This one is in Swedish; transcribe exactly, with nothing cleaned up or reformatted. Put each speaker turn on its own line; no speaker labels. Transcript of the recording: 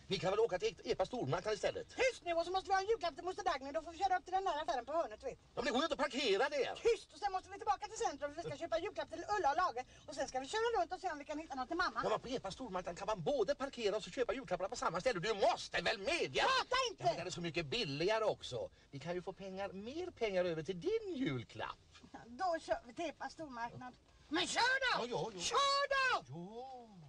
Vi kan väl åka till Epa stormarknad istället?
Tyst nu, och så måste vi ha en julklapp till moster Dagny. Då får vi köra upp till den där affären på hörnet, vet.
Ja, men det går ju inte att parkera där.
Tyst, och sen måste vi tillbaka till centrum för vi ska köpa julklapp till Ulla och Lage. Och sen ska vi köra runt och se om vi kan hitta något till mamma.
Ja, men på Epa stormarknad kan man både parkera och så köpa julklapparna på samma ställe. Du måste väl medge?
Prata inte!
Ja, men det är så mycket billigare också. Vi kan ju få pengar, mer pengar över till din julklapp.
Ja, då kör vi till Epa stormarknad. Men kör då!
Ja, ja, ja.
Kör då!
Ja.